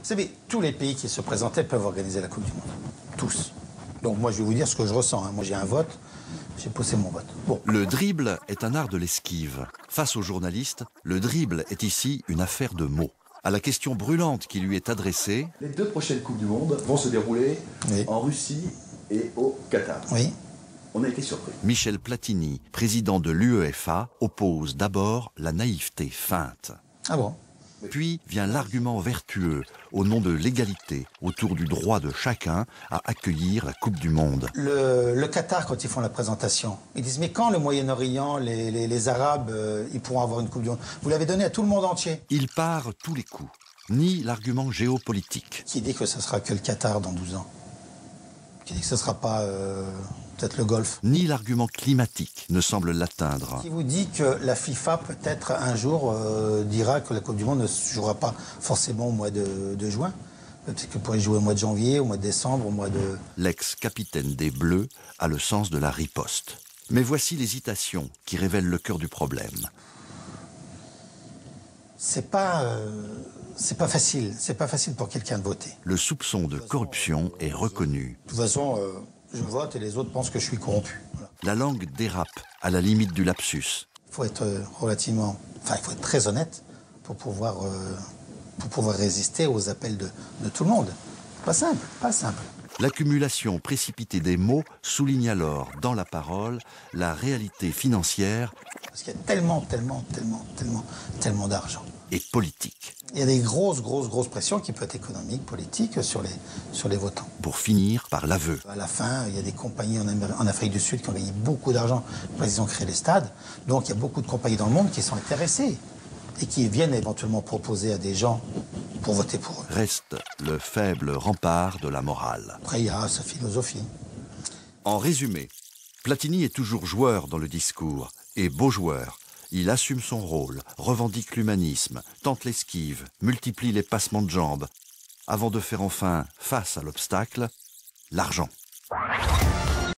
savez, tous les pays qui se présentaient peuvent organiser la Coupe du Monde. Tous. Donc moi, je vais vous dire ce que je ressens. Hein. Moi, j'ai un vote. J'ai posé mon vote. Bon. Le dribble est un art de l'esquive. Face aux journalistes, le dribble est ici une affaire de mots. À la question brûlante qui lui est adressée... Les 2 prochaines Coupes du Monde vont se dérouler en Russie et au Qatar. Oui. On a été surpris. Michel Platini, président de l'UEFA, oppose d'abord la naïveté feinte. Ah bon? Puis vient l'argument vertueux, au nom de l'égalité, autour du droit de chacun à accueillir la Coupe du Monde. Le Qatar, quand ils font la présentation, ils disent, mais quand le Moyen-Orient, les Arabes, ils pourront avoir une Coupe du Monde? Vous l'avez donné à tout le monde entier. Il part tous les coups, ni l'argument géopolitique. Qui dit que ce sera que le Qatar dans 12 ans? Qui dit que ce ne sera pas peut-être le Golfe? Ni l'argument climatique ne semble l'atteindre. Qui vous dit que la FIFA peut-être un jour dira que la Coupe du Monde ne se jouera pas forcément au mois de juin? Peut-être qu'elle pourrait jouer au mois de janvier, au mois de décembre, au mois de... L'ex-capitaine des Bleus a le sens de la riposte. Mais voici l'hésitation qui révèle le cœur du problème. C'est pas facile. C'est pas facile pour quelqu'un de voter. Le soupçon de corruption est reconnu. De toute façon, je vote et les autres pensent que je suis corrompu. Voilà. La langue dérape à la limite du lapsus. Il faut être relativement... Enfin, il faut être très honnête pour pouvoir résister aux appels de tout le monde. Pas simple, pas simple. L'accumulation précipitée des mots souligne alors, dans la parole, la réalité financière Parce qu'il y a tellement d'argent. et politique. Il y a des grosses pressions qui peuvent être économiques, politiques, sur les votants. Pour finir par l'aveu. À la fin, il y a des compagnies en Afrique du Sud qui ont gagné beaucoup d'argent parce qu'ils ont créé les stades. Donc il y a beaucoup de compagnies dans le monde qui sont intéressées et qui viennent éventuellement proposer à des gens pour voter pour eux. Reste le faible rempart de la morale. Après, il y a sa philosophie. En résumé, Platini est toujours joueur dans le discours, et beau joueur. Il assume son rôle, revendique l'humanisme, tente l'esquive, multiplie les passements de jambes, avant de faire enfin face à l'obstacle, l'argent.